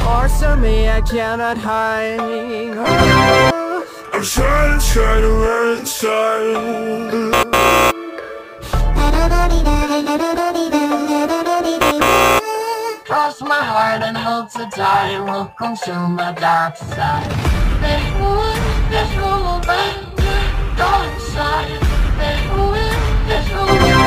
Parts of me I cannot hide. I'm trying to run inside. Cross my heart and hope to die will consume my dark side.